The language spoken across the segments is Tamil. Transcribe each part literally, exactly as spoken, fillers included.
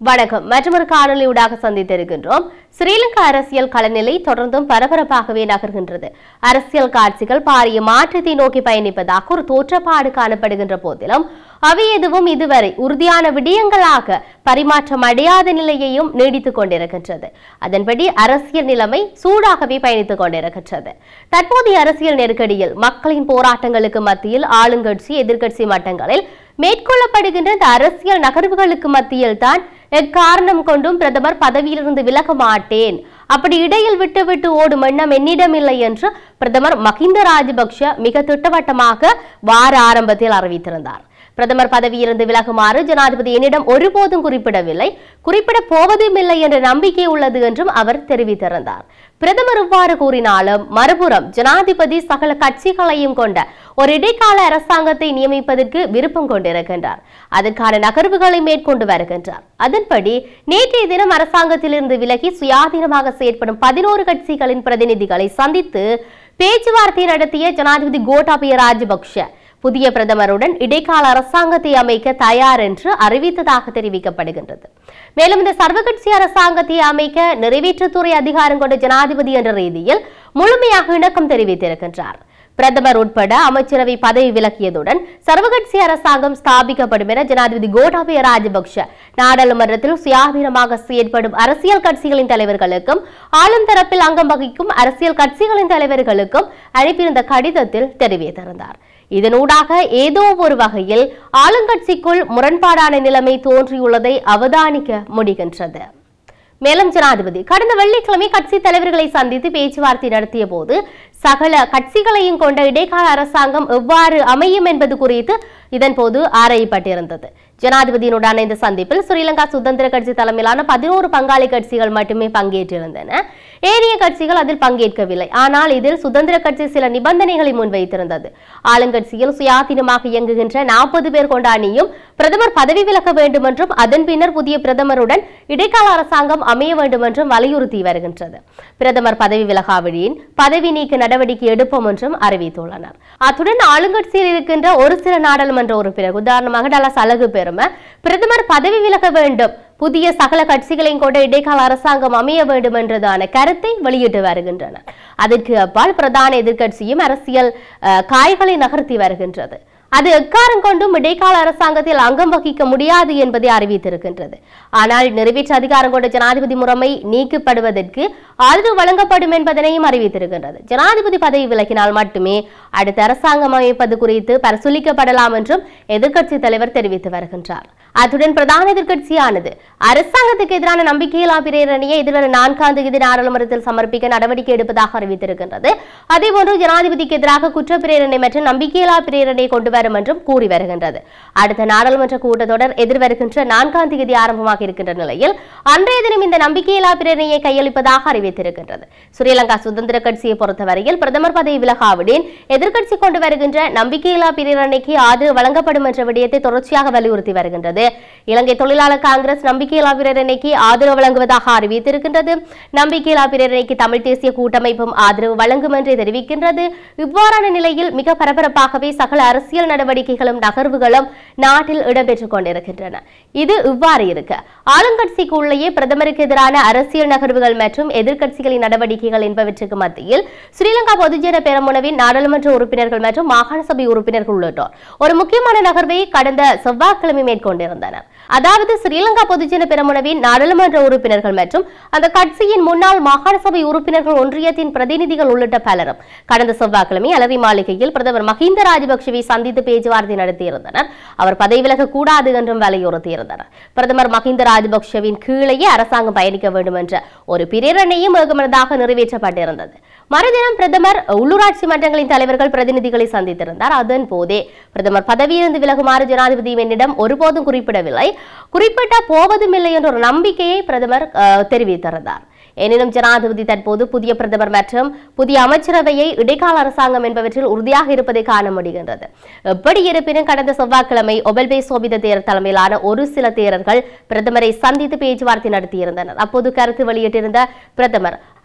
வணக்கம். மற்றொரு காணொலியூடாக சந்தித்திருக்கின்றோம். ஸ்ரீலங்கா அரசியல் களநிலை தொடர்ந்தும் பரபரப்பாகவே நகர்கின்றது. அரசியல் காட்சிகள் பாரிய மாற்றத்தை நோக்கி பயணிப்பதாக ஒரு தோற்றப்பாடு காணப்படுகின்ற போதிலும் அவை எதுவும் இதுவரை உறுதியான விடயங்களாக பரிமாற்றம் அடையாத நிலையையும் நீடித்துக் கொண்டிருக்கின்றது. அதன்படி அரசியல் நிலைமை சூடாகவே பயணித்துக் கொண்டிருக்கின்றது. தற்போதைய அரசியல் நெருக்கடியில் மக்களின் போராட்டங்களுக்கு மத்தியில் ஆளுங்கட்சி எதிர்க்கட்சி மட்டங்களில் மேற்கொள்ளப்படுகின்ற இந்த அரசியல் நகர்வுகளுக்கு மத்தியில் தான் எக்காரணம் கொண்டும் பிரதமர் பதவியிலிருந்து விலக மாட்டேன், அப்படி இடையில் விட்டு விட்டு ஓடும் எண்ணம் என்னிடம் இல்லை என்று பிரதமர் மஹிந்த ராஜபக்ஷ மிக திட்டவட்டமாக வார ஆரம்பத்தில் அறிவித்திருந்தார். பிரதமர் பதவியிலிருந்து விலகுமாறு ஜனாதிபதி என்னிடம் ஒருபோதும் குறிப்பிடவில்லை, குறிப்பிட போவதும் இல்லை என்ற நம்பிக்கை உள்ளது என்றும் அவர் தெரிவித்திருந்தார். பிரதமர் இவ்வாறு கூறினாலும் மறுபுறம் ஜனாதிபதி சகல கட்சிகளையும் கொண்ட ஒரு இடைக்கால அரசாங்கத்தை நியமிப்பதற்கு விருப்பம் கொண்டிருக்கின்றார். அதற்கான நகர்வுகளை மேற்கொண்டு வருகின்றார். அதன்படி நேற்றைய தினம் அரசாங்கத்திலிருந்து விலகி சுயாதீனமாக செயற்படும் பதினோரு கட்சிகளின் பிரதிநிதிகளை சந்தித்து பேச்சுவார்த்தை நடத்திய ஜனாதிபதி கோட்டாபய ராஜபக்ஷ புதிய பிரதமருடன் இடைக்கால அரசாங்கத்தை அமைக்க தயார் என்று அறிவித்ததாக தெரிவிக்கப்படுகின்றது. மேலும் இந்த சர்வகட்சி அரசாங்கத்தை அமைக்க நிறைவேற்றுத்துறை அதிகாரம் கொண்ட ஜனாதிபதி என்ற ரீதியில் முழுமையாக இணக்கம் தெரிவித்திருக்கின்றார். பிரதமர் உட்பட அமைச்சரவை பதவி விலக்கியதுடன் சர்வகட்சி அரசாங்கம் ஸ்தாபிக்கப்படும் என ஜனாதிபதி கோட்டாபய ராஜபக்ஷ நாடாளுமன்றத்தில் சுயாதீனமாக செயற்படும் அரசியல் கட்சிகளின் தலைவர்களுக்கும் ஆளும் தரப்பில் அங்கம் வகிக்கும் அரசியல் கட்சிகளின் தலைவர்களுக்கும் அனுப்பியிருந்த கடிதத்தில் தெரிவித்திருந்தார். இதனூடாக ஏதோ ஒரு வகையில் ஆளுங்கட்சிக்குள் முரண்பாடான நிலைமை தோன்றியுள்ளதை அவதானிக்க முடிகின்றது. மேலும் ஜனாதிபதி கடந்த வெள்ளிக்கிழமை கட்சி தலைவர்களை சந்தித்து பேச்சுவார்த்தை நடத்திய போது சகல கட்சிகளையும் கொண்ட இடைக்கால அரசாங்கம் எவ்வாறு அமையும் என்பது குறித்து இதன் போது ஆராயப்பட்டிருந்தது. ஜனாதிபதியினுடான இந்த சந்திப்பில் ஸ்ரீலங்கா சுதந்திர கட்சி தலைமையிலான பதினோரு பங்காளி கட்சிகள் மட்டுமே பங்கேற்றிருந்தன. ஏனைய கட்சிகள் அதில் பங்கேற்கவில்லை. ஆனால் இதில் சுதந்திர கட்சி சில நிபந்தனைகளை முன்வைத்திருந்தது. ஆளுங்கட்சியில் சுயாதீனமாக இயங்குகின்ற நாற்பது பேர் கொண்ட அணியும் பிரதமர் பதவி விலக வேண்டும் என்றும் அதன் பின்னர் புதிய பிரதமருடன் இடைக்கால அரசாங்கம் அமைய வேண்டும் என்றும் வலியுறுத்தி வருகின்றது. பிரதமர் பதவி விலகாவிடின் பதவி நீக்க நடவடிக்கை எடுப்போம் என்றும் அறிவித்துள்ளனர். அத்துடன் ஆளுங்கட்சியில் இருக்கின்ற ஒரு சில நாடாளுமன்ற உறுப்பினர், உதாரணமாக டலஸ் அழகு பெரும பிரதமர் பதவி விலக வேண்டும், புதிய சகல கட்சிகளையும் கொண்ட இடைக்கால அரசாங்கம் அமைய வேண்டும் என்றதான கருத்தை வெளியிட்டு வருகின்றனர். அதற்கு அப்பால் பிரதான எதிர்க்கட்சியும் அரசியல் காய்களை நகர்த்தி வருகின்றது. அது எக்காரம் கொண்டும் இடைக்கால அரசாங்கத்தில் அங்கம் வகிக்க முடியாது என்பதை அறிவித்திருக்கின்றது. ஆனால் நிறைவேற்று அதிகாரம் கொண்ட ஜனாதிபதி முறைமை நீக்கப்படுவதற்கு ஆதரவு வழங்கப்படும் என்பதனையும் அறிவித்திருக்கின்றது. ஜனாதிபதி பதவி விலகினால் மட்டுமே அடுத்த அரசாங்கம் அமைப்பது குறித்து பரிசீலிக்கப்படலாம் என்றும் எதிர்க்கட்சி தலைவர் தெரிவித்து வருகின்றார். அத்துடன் பிரதான எதிர்க்கட்சியானது அரசாங்கத்துக்கு எதிரான நம்பிக்கையில்லா பிரேரணையை எதிர்வரும் நான்காம் தேதி நாடாளுமன்றத்தில் சமர்ப்பிக்க நடவடிக்கை எடுப்பதாக அறிவித்திருக்கின்றது. அதேபோன்று ஜனாதிபதிக்கு எதிராக குற்ற பிரேரணை மற்றும் நம்பிக்கையில்லா பிரேரணை கொண்டு வரும் என்றும் கூறி வருகின்றது. அடுத்த நாடாளுமன்ற கூட்டத்தொடர் எதிர்வருகின்ற நான்காம் தேதி ஆரம்பமாக இருக்கின்ற நிலையில் அன்றைய தினம் இந்த நம்பிக்கையில்லா பிரேரணையை கையளிப்பதாக அறிவித்திருக்கின்றது. ஸ்ரீலங்கா சுதந்திர கட்சியை பொறுத்தவரையில் பிரதமர் பதவி விலகாவிடின் எதிர்க்கட்சி கொண்டு வருகின்ற நம்பிக்கையில்லா பிரேரணைக்கு ஆதரவு வழங்கப்படும் என்ற விடயத்தை தொடர்ச்சியாக வலியுறுத்தி வருகின்றது. இலங்கை தொழிலாளர் காங்கிரஸ் நம்பிக்கையில்லா பிரேரணைக்கு ஆதரவு வழங்குவதாக அறிவித்திருக்கின்றது. நம்பிக்கையில்லா பிரேரணைக்கு தமிழ் தேசிய கூட்டமைப்பும் ஆதரவு வழங்கும் என்று தெரிவிக்கின்றது. இவ்வாறான நிலையில் மிக பரபரப்பாகவே சகல அரசியல் நடவடிக்கைகளும் நகர்வுகளும் நாட்டில் இடம்பெற்றுக் கொண்டிருக்கின்றன. இது இவ்வாறு இருக்க ஆளுங்கட்சிக்கு உள்ளேயே பிரதமருக்கு எதிரான அரசியல் நகர்வுகள் மற்றும் எதிர்க்கட்சிகளின் நடவடிக்கைகள் என்பவற்றுக்கு மத்தியில் ஸ்ரீலங்கா பொதுஜன பெரமுனவின் நாடாளுமன்ற உறுப்பினர்கள் மற்றும் மாகாண சபை உறுப்பினர்கள் உள்ளிட்டோர் ஒரு முக்கியமான நகர்வை கடந்த செவ்வாய்க்கிழமை மேற்கொண்டிருந்தனர். அதாவது ஸ்ரீலங்கா பொதுஜன பெரமுனவின் நாடாளுமன்ற உறுப்பினர்கள் மற்றும் அந்த கட்சியின் முன்னாள் மாகாண சபை உறுப்பினர்கள் ஒன்றியத்தின் பிரதிநிதிகள் உள்ளிட்ட பலரும் கடந்த செவ்வாய்க்கிழமை அலரி மாளிகையில் பிரதமர் மஹிந்த ராஜபக்ஷவை சந்தித்து பேச்சுவார்த்தை நடத்தியிருந்தனர். அவர் பதவி விலக கூடாது என்றும் வலியுறுத்தியிருந்தனர். பிரதமர் மஹிந்த ராஜபக்ஷவின் கீழேயே அரசாங்கம் பயணிக்க வேண்டும் என்ற ஒரு பிரேரணையும் ஏகமனதாக நிறைவேற்றப்பட்டிருந்தது. மறுதினம் பிரதமர் உள்ளூராட்சி மன்றங்களின் தலைவர்கள் பிரதிநிதிகளை சந்தித்திருந்தார். அதன் போதே பிரதமர் பதவியிலிருந்து விலகுமாறு ஜனாதிபதி என்னிடம் ஒருபோதும் குறிப்பிடவில்லை, குறிப்பிட்ட போவதும் இல்லை என்ற ஒரு நம்பிக்கையை பிரதமர் தெரிவித்திருந்தார். எனினும் ஜனாதிபதி தற்போது புதிய பிரதமர் மற்றும் புதிய அமைச்சரவையை இடைக்கால அரசாங்கம் என்பவற்றில் உறுதியாக இருப்பதை காண முடிகின்றது. எப்படி இருப்பினும் கடந்த செவ்வாய்க்கிழமை ஒபல்பே சோபித தேரர் தலைமையிலான ஒரு சில தேரர்கள் பிரதமரை சந்தித்து பேச்சுவார்த்தை நடத்தியிருந்தனர். அப்போது கருத்து வெளியிட்டிருந்த பிரதமர்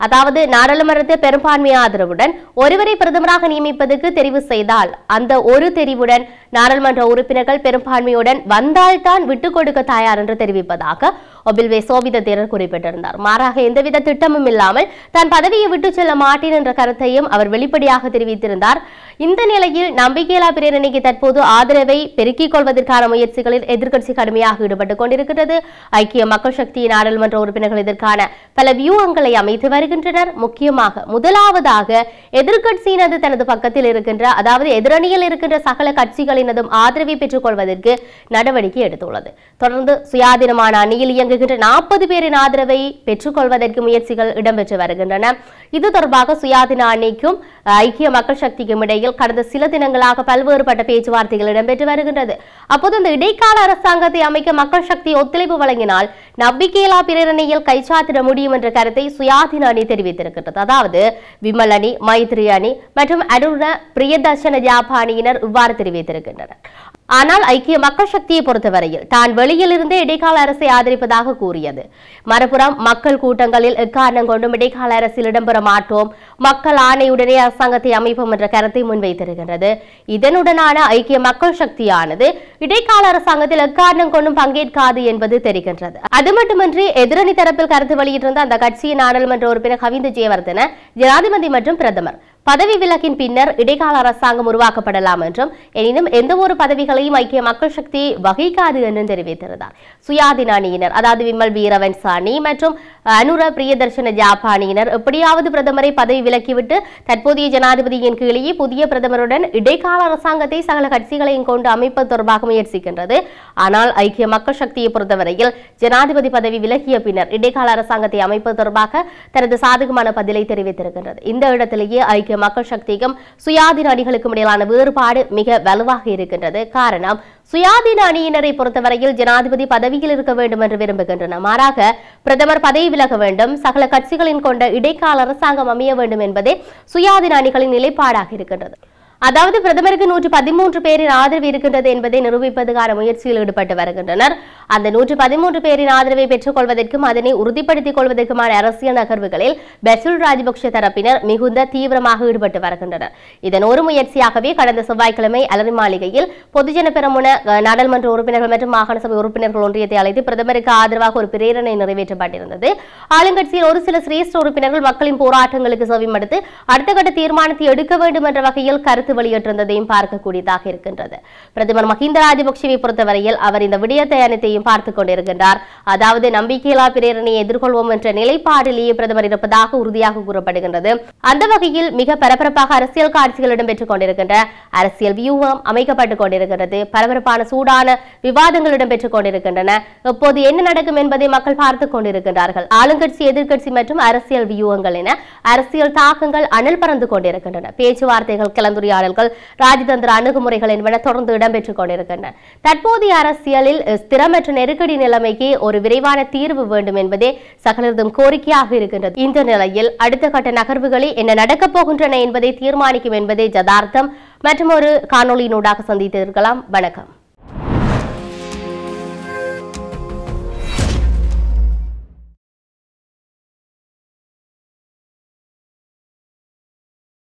அதாவது நாடாளுமன்றத்தை பெரும்பான்மை ஆதரவுடன் ஒருவரை பிரதமராக நியமிப்பதற்கு தெரிவு செய்தால் அந்த ஒரு தெரிவுடன் நாடாளுமன்ற உறுப்பினர்கள் பெரும்பான்மையுடன் வந்தால்தான் விட்டுக் கொடுக்க தயார் என்று தெரிவிப்பதாக ஒபில்வே சோபித தேரர் குறிப்பிட்டிருந்தார். மாறாக எந்தவித திட்டமும் இல்லாமல் தான் பதவியை விட்டு செல்ல மாட்டேன் என்ற கருத்தையும் அவர் வெளிப்படையாக தெரிவித்திருந்தார். இந்த நிலையில் நம்பிக்கையில்லா பிரேரணைக்கு தற்போது ஆதரவை பெருக்கிக் கொள்வதற்கான முயற்சிகளில் எதிர்க்கட்சி கடுமையாக ஈடுபட்டுக் கொண்டிருக்கிறது. ஐக்கிய மக்கள் சக்தி நாடாளுமன்ற உறுப்பினர்கள் இதற்கான பல வியூகங்களை அமைத்து வருகின்றனர். முக்கியமாக முதலாவதாக எதிர்க்கட்சியினது தனது பக்கத்தில் இருக்கின்ற, அதாவது எதிரணியில் இருக்கின்ற சகல கட்சிகளினதும் ஆதரவை பெற்றுக் கொள்வதற்கு நடவடிக்கை எடுத்துள்ளது. தொடர்ந்து சுயாதீனமான அணியில் இயங்குகின்ற நாற்பது பேரின் ஆதரவை பெற்றுக் கொள்வதற்கு முயற்சிகள் இடம்பெற்று வருகின்றன. இது தொடர்பாக சுயாதீன அணிக்கும் ஐக்கிய மக்கள் சக்திக்கும் இடையில் கடந்த சில தினங்களாக பல்வேறுபட்ட பேச்சுவார்த்தைகள் இடம்பெற்று வருகின்றது. அப்போது இந்த இடைக்கால அரசாங்கத்தை அமைக்க மக்கள் சக்தி ஒத்துழைப்பு வழங்கினால் நம்பிக்கையில்லா பிரேரணையில் கைச்சாத்திட முடியும் என்ற கருத்தை சுயாதீன அணி தெரிவித்திருக்கிறது. அதாவது விமல் அணி, மைத்ரி அணி மற்றும் அருண பிரியதர்ஷன ஜாபா அணியினர் இவ்வாறு தெரிவித்திருக்கின்றனர். ஆனால் ஐக்கிய மக்கள் சக்தியை பொறுத்தவரையில் தான் வெளியில் இருந்தே இடைக்கால அரசை ஆதரிப்பதாக கூறியது. மறுபுறம் மக்கள் கூட்டங்களில் எக்காரணம் கொண்டும் இடைக்கால அரசில் இடம்பெற மாட்டோம், மக்கள் ஆணையுடனே அரசாங்கத்தை அமைப்போம் என்ற கருத்தை முன்வைத்திருக்கின்றது. இதனுடனான ஐக்கிய மக்கள் சக்தியானது இடைக்கால அரசாங்கத்தில் எக்காரணம் கொண்டும் பங்கேற்காது என்பது தெரிகின்றது. அது மட்டுமின்றி எதிரணி தரப்பில் கருத்து வெளியிட்டிருந்த அந்த கட்சியின் நாடாளுமன்ற உறுப்பினர் கவிந்த ஜெயவர்தன ஜனாதிபதி மற்றும் பிரதமர் பதவி விலக்கின் பின்னர் இடைக்கால அரசாங்கம் உருவாக்கப்படலாம் என்றும், எனினும் எந்த ஒரு பதவிகளையும் ஐக்கிய மக்கள் சக்தி வகிக்காது என்றும் தெரிவித்திருந்தார். சுயாதீன அணியினர், அதாவது விமல் வீரவன்ச அணி மற்றும் அனுர பிரியதர்ஷன ஜாபா அணியினர் எப்படியாவது பிரதமரை பதவி விலக்கிவிட்டு தற்போதைய ஜனாதிபதியின் கீழே புதிய பிரதமருடன் இடைக்கால அரசாங்கத்தை சகல கட்சிகளையும் கொண்டு அமைப்பது தொடர்பாக முயற்சிக்கின்றது. ஆனால் ஐக்கிய மக்கள் சக்தியை பொறுத்தவரையில் ஜனாதிபதி பதவி விலகிய பின்னர் இடைக்கால அரசாங்கத்தை அமைப்பது தொடர்பாக தனது சாதகமான பதிலை தெரிவித்திருக்கின்றது. இந்த இடத்திலேயே ஐக்கிய மக்கள் சக்திக்கும் சுயாதீன அணிகளுக்கும் இடையிலான வேறுபாடு மிக வலுவாக இருக்கின்றது. காரணம், சுயாதீன அணியினரை பொறுத்தவரையில் ஜனாதிபதி பதவியில் இருக்க வேண்டும் என்று விரும்புகின்றனர். மாறாக பிரதமர் பதவி விலக வேண்டும், சகல கட்சிகளின் கொண்ட இடைக்கால அரசாங்கம் அமைய வேண்டும் என்பதே சுயாதீன அணிகளின் நிலைப்பாடாக இருக்கின்றது. அதாவது பிரதமருக்கு நூற்று பதிமூன்று பேரின் ஆதரவு இருக்கின்றது என்பதை நிரூபிப்பதற்கான முயற்சியில் ஈடுபட்டு வருகின்றனர். அந்த நூற்று பதிமூன்று பேரின் ஆதரவை பெற்றுக் கொள்வதற்கும் அதனை உறுதிப்படுத்திக் கொள்வதற்குமான அரசியல் நகர்வுகளில் பெசில் ராஜபக்ஷ தரப்பினர் மிகுந்த தீவிரமாக ஈடுபட்டு வருகின்றனர். இதன் ஒரு முயற்சியாகவே கடந்த செவ்வாய்க்கிழமை அலரி மாளிகையில் பொதுஜன பெரமுன நாடாளுமன்ற உறுப்பினர்கள் மற்றும் மாகாண சபை உறுப்பினர்கள் ஒன்றியத்தை அழைத்து பிரதமருக்கு ஆதரவாக ஒரு பிரேரணை நிறைவேற்றப்பட்டிருந்தது. ஆளுங்கட்சியில் ஒரு சில சிரேஷ்ட உறுப்பினர்கள் மக்களின் போராட்டங்களுக்கு செவிமடுத்து அடுத்த கட்ட தீர்மானத்தை எடுக்க வேண்டும் என்ற வகையில் கருத்து வெளியிட்டிருந்ததையும் பார்க்கக்கூடியதாக இருக்கின்றது. பிரதமர் மஹிந்த ராஜபக்ஷவை பொறுத்தவரையில் அவர் இந்த விடயத்தை அனைத்தையும் பார்த்துக் கொண்டிருக்கின்றார். அதாவது நம்பிக்கையில்லா பிரேரணையை எதிர்கொள்வோம் என்ற நிலைப்பாடிலேயே பிரதமர் இருப்பதாக உறுதியாக கூறப்படுகின்றது. அந்த வகையில் மிக பரபரப்பாக அரசியல் காட்சிகள் இடம்பெற்றுக் கொண்டிருக்கின்ற அரசியல் வியூகம் அமைக்கப்பட்டுக் கொண்டிருக்கிறது. பரபரப்பான சூடான விவாதங்கள் இடம்பெற்றுக் கொண்டிருக்கின்றன. எப்போது என்ன நடக்கும் என்பதை மக்கள் பார்த்துக் கொண்டிருக்கின்றார்கள். ஆளுங்கட்சி, எதிர்க்கட்சி மற்றும் அரசியல் வியூகங்கள் என அரசியல் தாக்கங்கள் அனல் பறந்து கொண்டிருக்கின்றன. பேச்சுவார்த்தைகள், கலந்துரையாடல், ராஜதந்திர அணுகுமுறைகள் என்பன தொடர்ந்து இடம்பெற்றுக் கொண்டிருக்கின்றன. தற்போதைய அரசியலில் ஸ்திரமற்ற நெருக்கடி நிலைமைக்கு ஒரு விரைவான தீர்வு வேண்டும் என்பதே சகலரதும் கோரிக்கையாக இருக்கின்றது. இந்த நிலையில் அடுத்த கட்ட நகர்வுகளில் என்ன நடக்கப் போகின்றன என்பதை தீர்மானிக்கும் என்பதே ஜதார்த்தம். மற்றும் ஒரு காணொலியினூடாக சந்தித்திருக்கலாம். வணக்கம்.